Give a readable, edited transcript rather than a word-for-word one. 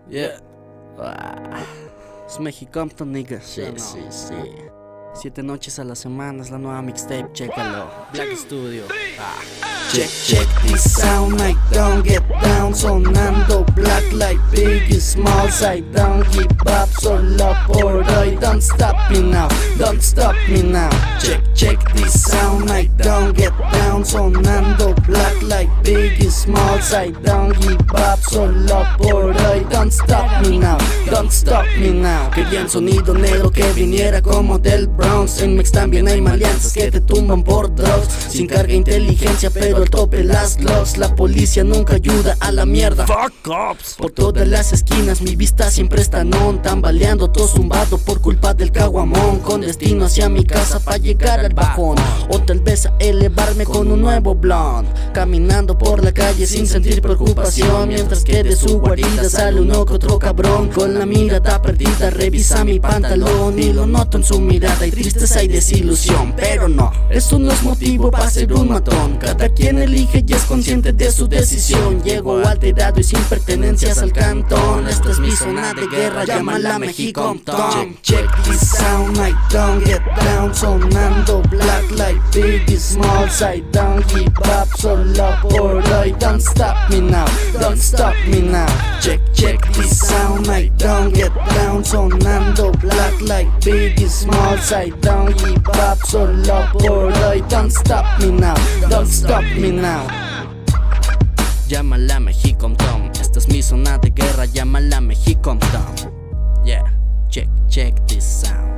Yeah. Es Mexicompton, nigga. Sí. 7 noches a la semana es la nueva mixtape, chécalo. Black Studio. Check this sound, I don't get down. Sonando black like Biggie Smalls. I don't give up, solo por hoy. Don't stop me now, don't stop me now. Check this sound, I don't get down. Sonando black like Biggie Smalls. I don't give up, solo por hoy. Don't stop me now, don't stop me now. Querían sonido negro que viniera como del Bronx. En Mex también hay maleanzas que te tumban por drugs. Sin carga inteligencia, pero al tope las gloves. La policía nunca ayuda a la mierda. Fuck cops. Por todas las esquinas mi vista siempre está non. Tambaleando todo zumbado por culpa del caguamón. Con destino hacia mi casa pa' llegar al bajón. O tal vez a elevarme con un nuevo blond. Caminando por la calle sin sentir preocupación. Mientras que de su guarida sale uno que otro cabrón. Con la mirada perdida revisa mi pantalón. Y lo noto en su mirada y tristeza y desilusión. Pero no, eso no es motivo para ser un matón. Cada quien elige y es consciente de su decisión. Llego alterado y sin pertenencias al cantón. Esta es mi zona de guerra, llámala Mexicompton. Check this sound, I don't get down. Sonando black like Biggie Smalls. I don't give up, solo por hoy. Don't stop me now, don't stop me now. Check this sound, I don't get down. Sonando black like Biggie Smalls. I don't give up, solo por hoy. Don't stop me now, don't stop me now. Llámala Mexicompton. Esta es mi zona de guerra, llámala Mexicompton. Yeah, check this sound.